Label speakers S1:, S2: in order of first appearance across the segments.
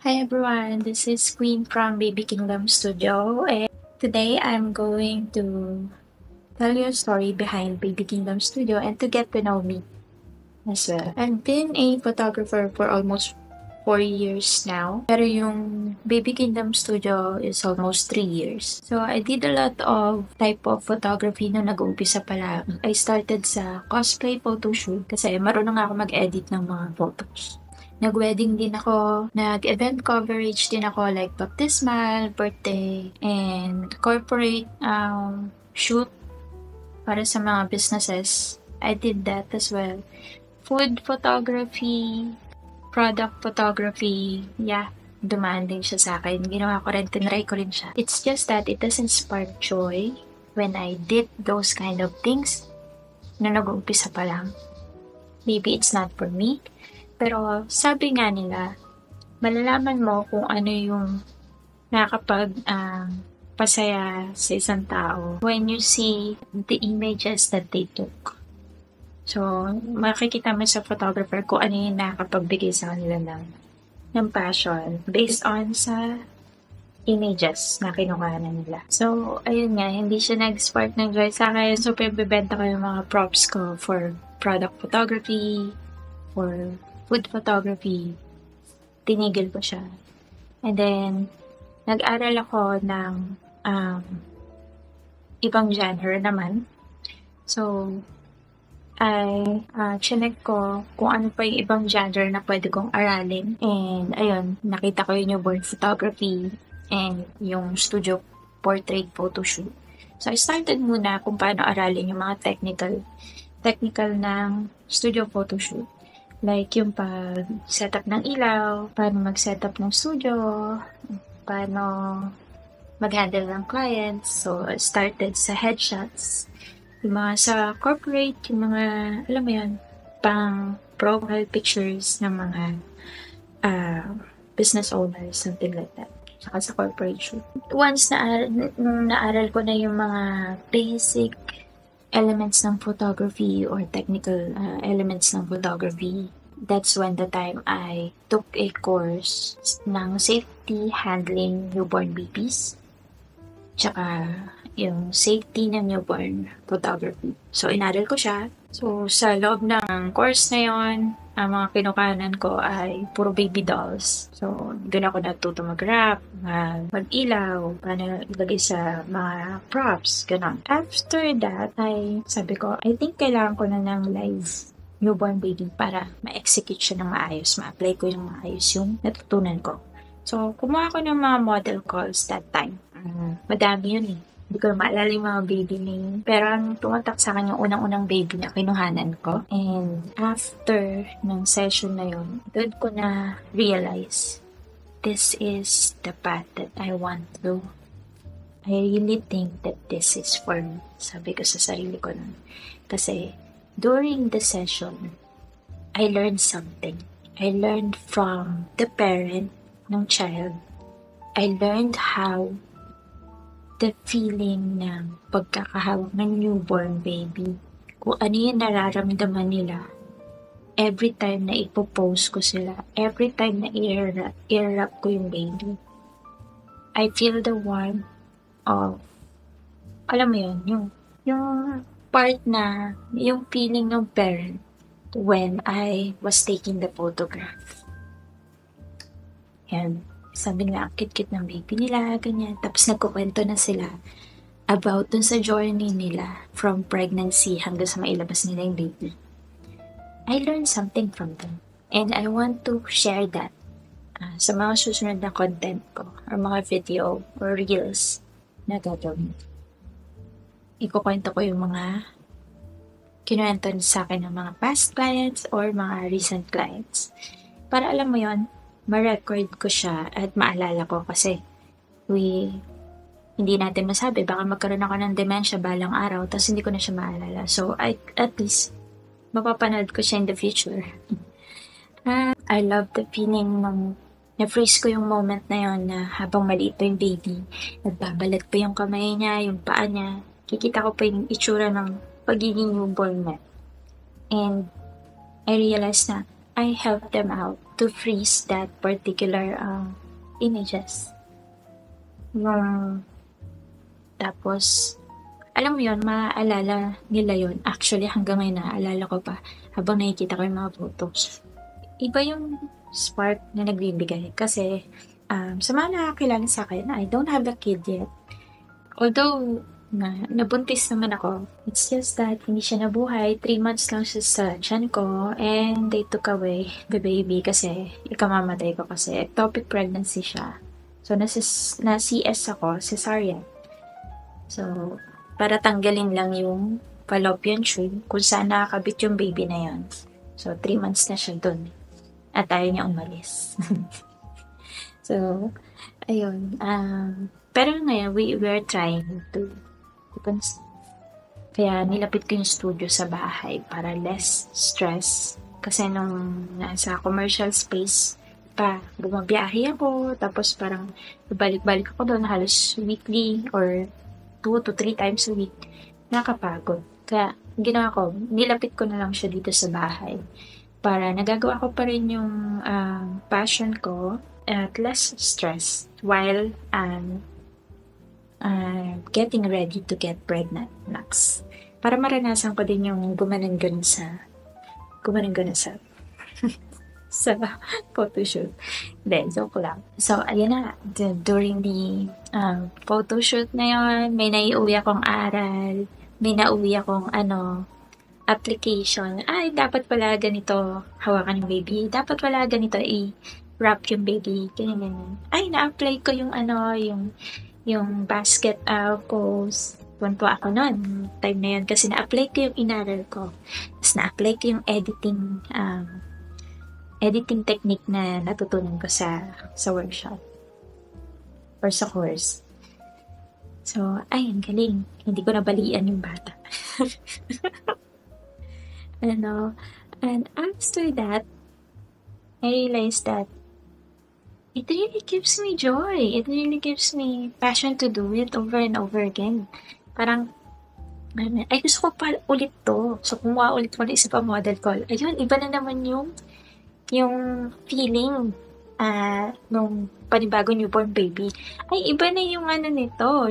S1: Hi everyone, this is Queen from Baby Kingdom Studio, and today I'm going to tell you a story behind Baby Kingdom Studio and to get to know me as well. I've been a photographer for almost 4 years now, pero yung Baby Kingdom Studio is almost 3 years. So I did a lot of type of photography nung nag-uumpisa pa lang. I started sa cosplay photoshoot kasi marunong ako mag-edit ng mga photos. Nag-wedding din ako, nag-event coverage din ako like baptismal, birthday, and corporate shoot para sa mga businesses. I did that as well. Food photography, product photography, yeah, dumaan din siya sa akin. Ginawa ko rin, tinry ko rin siya. It's just that it doesn't spark joy when I did those kind of things na nag-uumpisa pa lang. Maybe it's not for me. Pero sabi nga nila, malalaman mo kung ano yung pasaya sa isang tao when you see the images that they took. So, makikita mo sa photographer kung ano yung nakakapagbigay sa kanila ng passion based on sa images na kinuha na nila. So, ayun nga, hindi siya nag-spark ng joy sa akin. So, pinibenta ko yung mga props ko for product photography, for food photography. Tinigil ko siya. And then, nag-aral ako ng ibang genre naman. So, chinek ko kung ano pa yung ibang genre na pwede kong aralin. And ayun, nakita ko yung newborn photography and yung studio portrait photoshoot. So, I started muna kung paano aralin yung mga technical ng studio photoshoot. Like yung pag-setup ng ilaw, paano mag-setup ng studio, paano mag-handle ng clients. So, I started sa headshots. Yung mga sa corporate, yung mga, alam mo yun, pang profile pictures ng mga business owners, something like that. Saka sa corporate shoot. Once naaral ko na yung mga basic elements ng photography or technical elements ng photography, that's when the time I took a course ng safety handling newborn babies, tsaka yung safety ng newborn photography. So, inaral ko siya. So, sa loob ng course na yon, ang mga kinukanan ko ay puro baby dolls. So, doon ako natuto mag-wrap, mag-ilaw, paano ilagay sa mga props, gano'n. After that, sabi ko, I think kailangan ko na ng live newborn baby para ma-execute siya ng maayos, ma-apply ko yung maayos yung natutunan ko. So, kumuha ko ng mga model calls that time. Madami yun eh. Hindi ko maalala yung mga baby name. Pero ang tumatak sa akin yung unang-unang baby na kinuhanan ko. And after ng session na yun, doon ko na realize, this is the path that I want to. I really think that this is for me. Sabi ko sa sarili ko nun. Kasi during the session, I learned something. I learned from the parent ng child. I learned how the feeling ng pagkakahawak ng newborn baby. Kung ano yung nararamdaman nila every time na ipopost ko sila, every time na i-wrap ko yung baby. I feel the warmth of, alam mo yun, yung part na, yung feeling ng parent when I was taking the photograph. Yan. Sabi nila, ang kit-kit ng baby nila, ganyan. Tapos nagkukwento na sila about dun sa journey nila from pregnancy hanggang sa mailabas nila yung baby. I learned something from them. And I want to share that sa mga susunod na content ko or mga video or reels na gagawin. Ikukwento ko yung mga kinuwento sa akin ng mga past clients or mga recent clients. Para alam mo yon, ma-record ko siya at maalala ko kasi hindi natin masabi, baka magkaroon ako ng dementia balang araw tapos hindi ko na siya maalala. So, at least, mapapanood ko siya in the future. I love the feeling na-freeze ko yung moment na yon na habang maliit pa yung baby, nagbabalat pa yung kamay niya, yung paa niya, kikita ko pa yung itsura ng pagiging newborn niya. And I realized na I help them out to freeze that particular images. Yung, tapos, alam mo yun, maaalala nila yun. Actually, hanggang ngayon naaalala ko pa habang nakikita ko yung mga photos. Iba yung spark na nagbibigay kasi sa mga nakakilala sa akin, I don't have a kid yet. Although, nabuntis naman ako. It's just that hindi siya nabuhay. 3 months lang siya sa tiyan ko and they took away the baby kasi ikamamatay ko kasi ectopic pregnancy siya. So, na-CS ako, cesarean. So, para tanggalin lang yung fallopian tube kung saan nakakabit yung baby na yun. So, 3 months na siya dun. At ayaw niya umalis. So, ayun. Pero ngayon, we are trying to conceive. Kaya nilapit ko yung studio sa bahay para less stress. Kasi nung nasa commercial space pa, bumabiyahe ako. Tapos parang balik-balik ako doon halos weekly or 2 to 3 times a week. Nakapagod. Kaya ginawa ko, nilapit ko na lang siya dito sa bahay. Para nagagawa ko pa rin yung passion ko at less stress while getting ready to get pregnant next. Para maranasan ko din yung gumanon sa sa photoshoot. Then, joke lang. So, ayan na. During the photoshoot na yun, may naiuwi akong aral, may nauwi akong application. Ay, dapat pala ganito hawakan yung baby. Dapat pala ganito i-wrap yung baby. Ganyan. Ay, na-apply ko yung basket pose. Tuwan-tuwa ako noon. Time na yun kasi na-apply ko yung inaral ko. Tapos na-apply ko yung editing technique na natutunan ko sa workshop or sa course. So, ay, ang galing. Hindi ko nabalian yung bata. And after that, I realized that it really gives me joy. It really gives me passion to do it over and over again. Parang, ay gusto ko pa ulit to. So, kumuha ulit ko na isa pa model call. Ayun, iba na naman yung feeling nung panibagong newborn baby. Ay, iba na yung nito,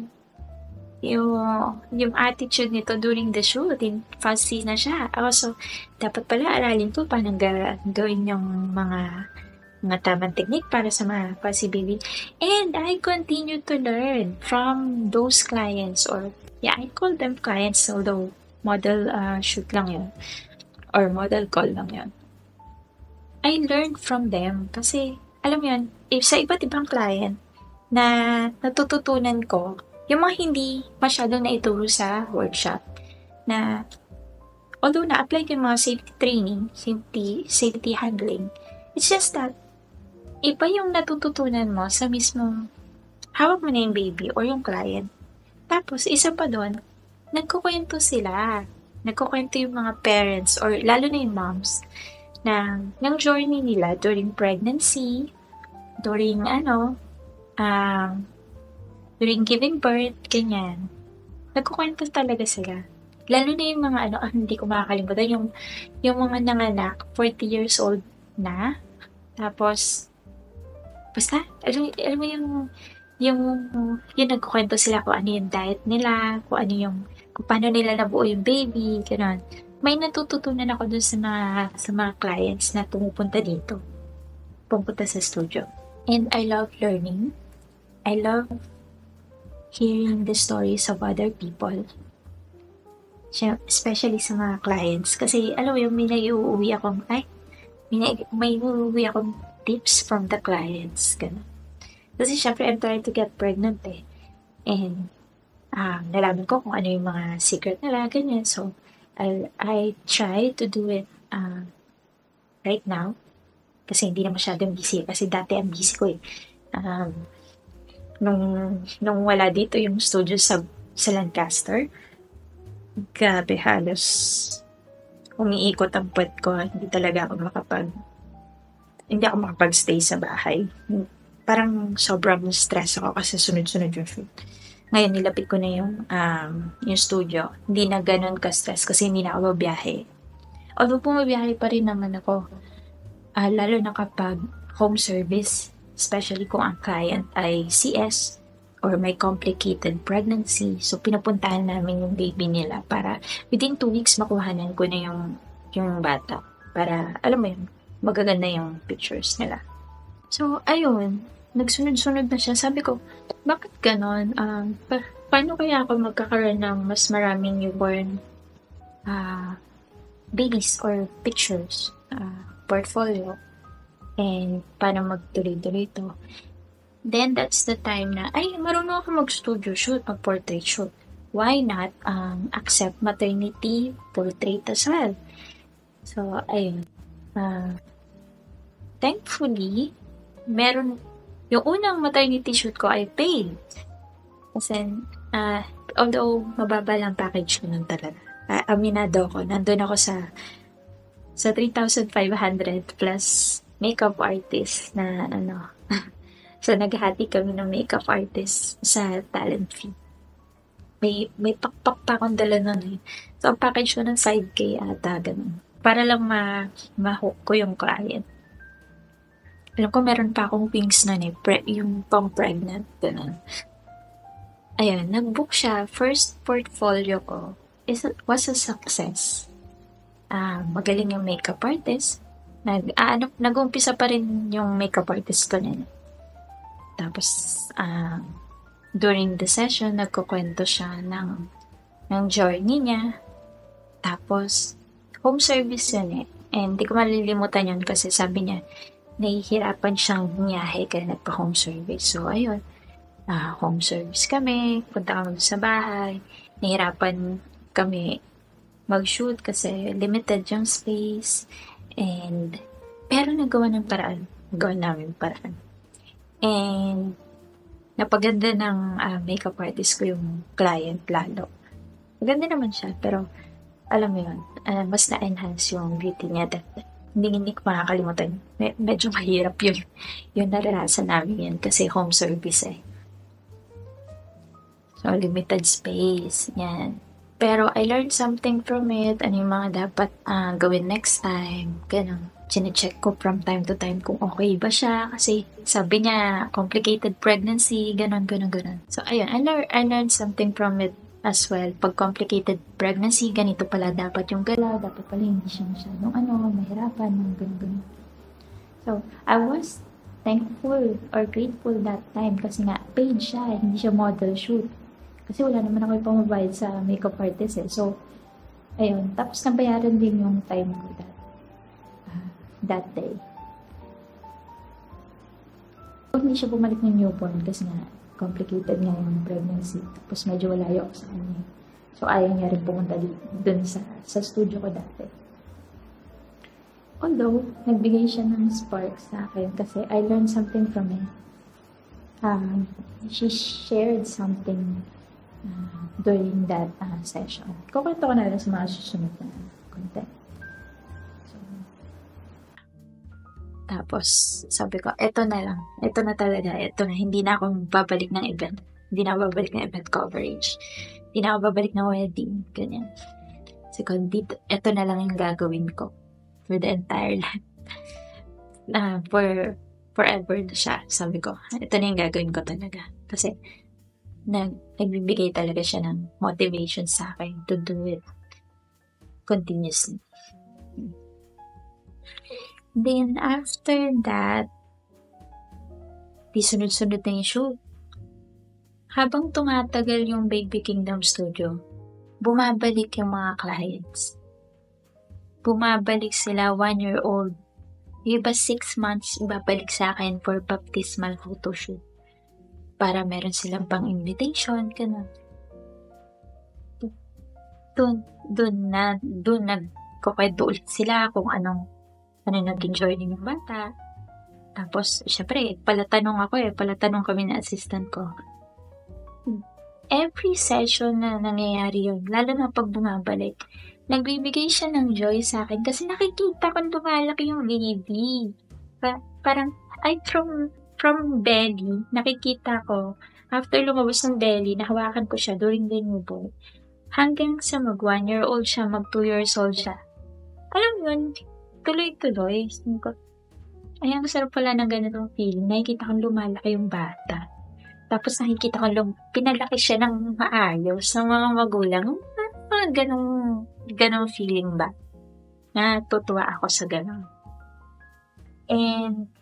S1: yung attitude nito during the shoot. Fussy na siya. So, dapat pala aralin ko paano gawin yung mga tamang technique para sa mga fussy baby. And I continue to learn from those clients I call them clients although model shoot lang yun or model call lang yun. I learned from them kasi alam mo yun, sa iba't ibang client na natututunan ko yung mga hindi masyadong naituro sa workshop na although na-apply ko yung mga safety training, safety handling, it's just that iba yung natututunan mo sa mismong hawak mo na yung baby or yung client. Tapos, isa pa doon, nagkukwento sila. Nagkukwento yung mga parents or lalo na yung moms ng journey nila during pregnancy, during during giving birth, ganyan. Nagkukwento talaga sila. Lalo na yung mga hindi ko makakalimutan, yung mga nanganak, 40 years old na. Tapos, basta, alam mo yung nagkukwento sila kung ano yung diet nila, kung paano nila nabuo yung baby, gano'n. May natututunan ako dun sa mga clients na pumupunta sa studio. And I love learning. I love hearing the stories of other people. Especially sa mga clients. Kasi, alam mo yung may naiuwi akong tips from the clients. Ganun. Kasi syempre, I'm trying to get pregnant And, nalaman ko kung ano yung mga secret nila, ganyan. So, I try to do it right now. Kasi hindi na masyadong busy. Kasi dati ang busy ko Nung wala dito yung studio sa Lancaster, grabe halos umiikot ang puwet ko. Hindi ako makapag-stay sa bahay. Parang sobrang stress ako kasi sunod-sunod yung shoot. Ngayon, nilapit ko na yung studio. Hindi na ganun ka-stress kasi hindi na ako babiyahe. Although pumabiyahe pa rin naman ako lalo na kapag home service, especially kung ang client ay CS or may complicated pregnancy. So, pinupuntahan namin yung baby nila para within 2 weeks makuhanan ko na yung bata. Para, alam mo yun, magaganda yung pictures nila. So, ayun, nagsunod-sunod na siya. Sabi ko, bakit ganon? Paano kaya ako magkakaroon ng mas maraming newborn babies or pictures, portfolio, and paano magtuloy-tuloy ito? Then, that's the time na, ay, marunong ako mag-studio shoot, mag-portrait shoot. Why not accept maternity portrait as well? So, ayun. Thankfully, meron, yung unang maternity shoot ko ay paid. Kasi, although mababa lang package ko nun talaga. Aminado ko, nandun ako sa 3,500 plus makeup artist na so naghati kami ng makeup artist sa talent fee. May pakpak pa akong dala nun eh. So ang package ko ng 5K ata, ganun. Para lang ma-hook ko yung client. Alam ko meron pa akong wings nun eh, yung pang pregnant, ganun. Ayun, nag-book siya. First portfolio ko was a success. Magaling yung makeup artist. Nag-uumpisa pa rin yung makeup artist ko nila. Tapos, during the session, nagkukwento siya ng journey niya. Tapos, home service yun eh. And di ko malilimutan yun kasi sabi niya, nahihirapan siyang bumiyahe kaya nagpa-home service. So, ayun. Home service kami. Punta kami sa bahay. Nahihirapan kami mag-shoot kasi limited yung space. Pero nagawa ng paraan. Nagawa namin paraan. And napaganda ng makeup artist ko yung client lalo. Maganda naman siya, pero alam mo yun, mas na-enhance yung beauty niya that hindi ko makakalimutan. Medyo mahirap yun. Yung naranasan namin yan kasi home service eh. So, limited space. Yan. Pero I learned something from it. Ano yung mga dapat gawin next time. Ganun. Chine-check ko from time to time kung okay ba siya. Kasi sabi niya, complicated pregnancy, ganun. So, ayun. I learned something from it as well. Pag complicated pregnancy, ganito pala dapat yung galaw. Dapat pala hindi siya masyadong mahirapan, ganun. So, I was thankful or grateful that time kasi nga, paid siya. Hindi siya model shoot. Kasi wala naman ako pamabayad sa makeup artist eh. So, ayun. Tapos nabayaran din yung time ko that day. Hindi siya bumalik ng newborn kasi nga complicated nga yung pregnancy. Tapos medyo walayo ako sa kanya. So, ayaw niya rin pumunta dun sa studio ko dati. Although, nagbigay siya ng spark sa akin kasi I learned something from him. She shared something during that session. Kukwento ko na lang sa mga susunod na content. So, tapos, sabi ko, eto na lang. Eto na talaga. Eto na. Hindi na ako babalik ng event. Hindi na ako babalik ng event coverage. Hindi na ako babalik ng wedding. Ganyan. Kasi kung eto na lang yung gagawin ko for the entire life. Forever na siya. Sabi ko, eto na yung gagawin ko talaga. Kasi, nagbibigay talaga siya ng motivation sa akin to do it continuously. Then, after that, di sunod-sunod na yung shoot. Habang tumatagal yung Baby Kingdom Studio, bumabalik yung mga clients. Bumabalik sila 1-year-old. Yung iba 6 months, ibabalik sa akin for baptismal photoshoot. Para meron silang pang invitation, ganun. Doon nagkukwento ulit sila kung ano naging journey ng bata. Tapos, syempre, palatanong kami na assistant ko. Every session na nangyayari yun, lalo na pag bumabalik, nagbibigay siya ng joy sa akin kasi nakikita kong lumalaki yung baby. Parang, from belly, nakikita ko, after lumabas ng belly, nahawakan ko siya during the newborn. Hanggang sa mag 1-year-old siya, mag 2 years old siya. Alam mo yun, tuloy-tuloy. Ay, ang sarap pala ng ganitong feeling. Nakikita kong lumalaki yung bata. Tapos nakikita ko pinalaki siya ng maayos ng mga magulang. Mga ganong feeling ba? Natutuwa ako sa ganon. And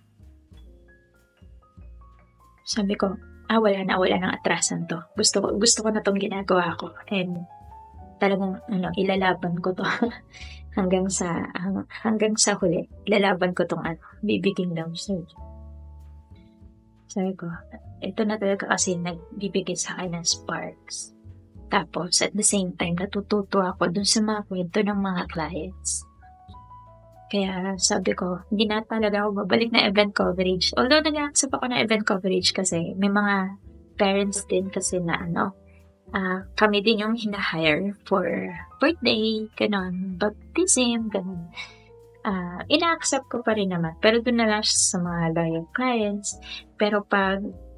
S1: sabi ko, wala nang atrasan to. Gusto ko na tong ginagawa ko. And talagang ilalaban ko to hanggang sa huli. Ilalaban ko tong bibiging love surgery. Sabi ko, ito na talaga kasi nagbibigay sa akin ng sparks. Tapos, at the same time, natututo ako dun sa mga kwento ng mga clients. Kaya sabi ko, hindi na talaga ako babalik na event coverage. Although nag-accept ako ng event coverage kasi may mga parents din kasi na kami din yung hina-hire for birthday, ganon, baptism, ganon. Ina-accept ko pa rin naman. Pero doon na lang sa mga loyal clients. Pero pag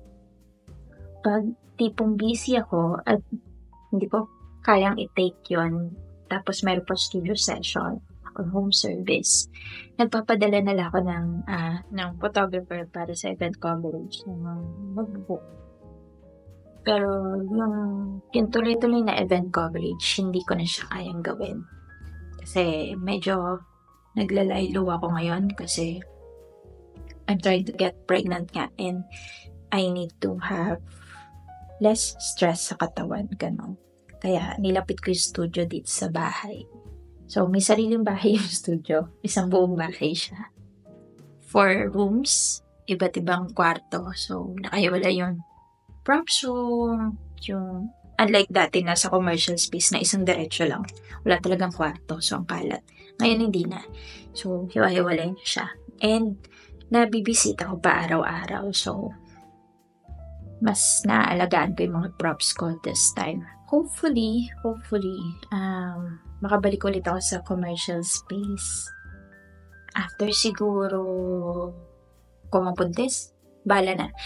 S1: tipong busy ako at hindi ko kayang i-take yon, tapos meron pa studio session or home service, nagpapadala na lang ako ng photographer para sa event coverage ng mag-book. Pero yung tuloy-tuloy na event coverage, hindi ko na siya kayang gawin. Kasi medyo naglalaylo ako ngayon kasi I'm trying to get pregnant nga and I need to have less stress sa katawan, gano'n. Kaya nilapit ko yung studio dito sa bahay. So, may sariling bahay yung studio. Isang buong bahay siya. 4 rooms, iba't ibang kwarto. So, nakahiwala yung props room, yung unlike dati nasa commercial space na isang diretso lang. Wala talagang kwarto, so ang kalat. Ngayon hindi na. So, hiwa-hiwalay na siya. And, nabibisita ko pa araw-araw. So, mas naaalagaan ko yung mga props ko this time. Hopefully, makabalik ulit ako sa commercial space. After siguro, kung mabuntis, bahala na.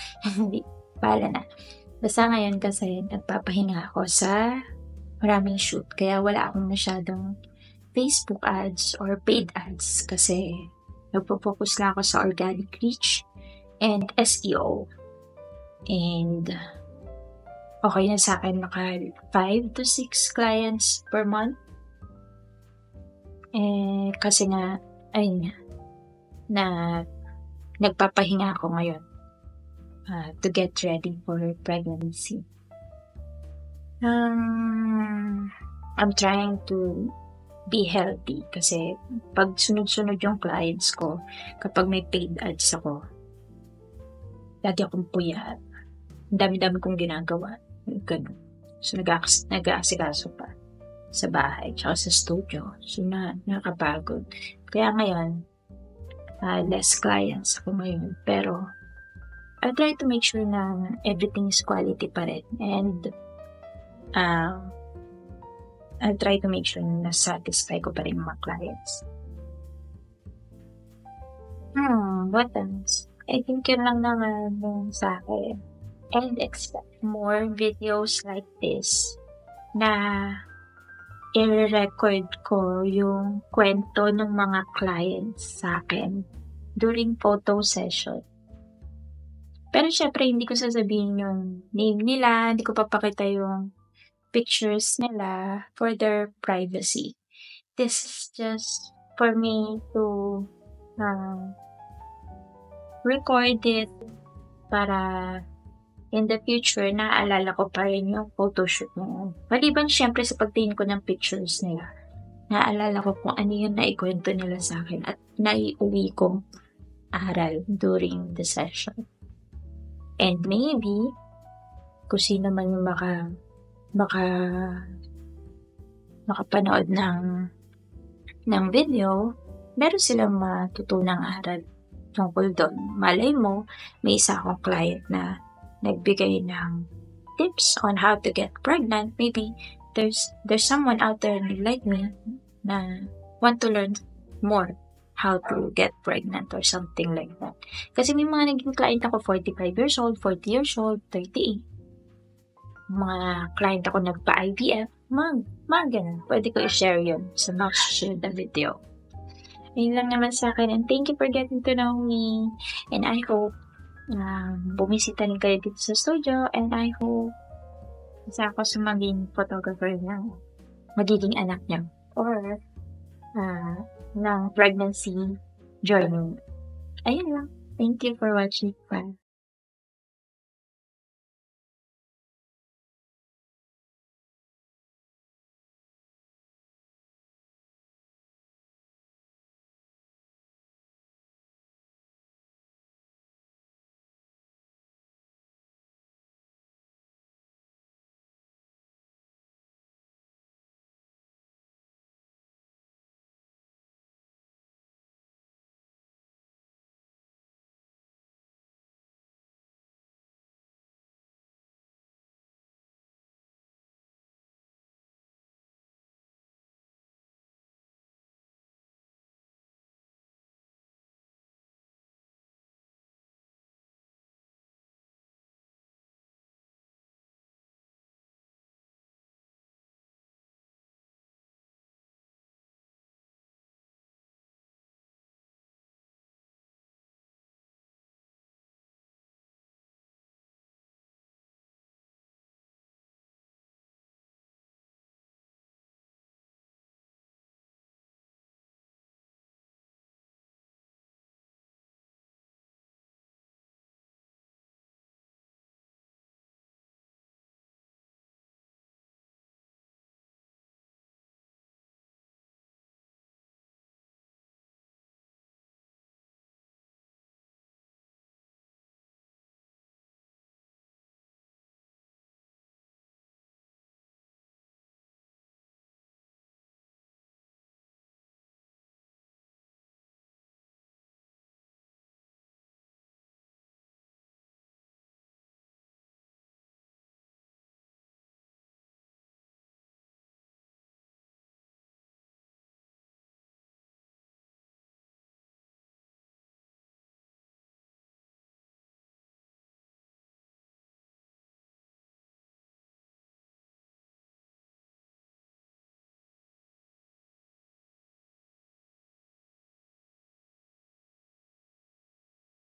S1: Basta ngayon kasi nagpapahinga ako sa maraming shoot. Kaya wala akong masyadong Facebook ads or paid ads kasi nagpo-focus lang ako sa organic reach and SEO. And okay na sa akin maka 5 to 6 clients per month. Kasi nga, ayun na nagpapahinga ako ngayon to get ready for pregnancy. I'm trying to be healthy kasi pag sunod-sunod yung clients ko, kapag may paid ads ako, lagi akong puyat. Ang dami-dami kong ginagawa. Ganun. So, nag-aasikaso pa sa bahay, tsaka sa studio. So, nakakapagod. Kaya ngayon, less clients ako ngayon. Pero, I try to make sure na everything is quality pa rin. And, I try to make sure na satisfy ko pa rin mga clients. What else? I think yun lang naman sa akin. And expect more videos like this na i-record ko yung kwento ng mga clients sa akin during photo session. Pero syempre, hindi ko sasabihin yung name nila, hindi ko papakita yung pictures nila for their privacy. This is just for me to record it para in the future, naaalala ko pa rin yung photoshoot mo. Maliban syempre sa pagtingin ko ng pictures nila, naaalala ko kung ano yung naikwento nila sa akin at naiuwi kong aral during the session. And maybe, kung sino man yung makapanood ng video, meron silang matutunang aral tungkol doon. Malay mo, may isa akong client na nagbigay ng tips on how to get pregnant. Maybe there's someone out there like me na want to learn more how to get pregnant or something like that. Kasi may mga naging client ako 45 years old, 40 years old, 38. Mga client ako nagpa-IVF, mga ganun. Pwede ko i-share yun sa next share the video. Yun lang naman sa'kin, and thank you for getting to know me, and I hope bumisita rin kayo dito sa studio, and I hope isa ako sa maging photographer ng magiging anak niyo or ng pregnancy journey. Ayun lang. Thank you for watching. Bye.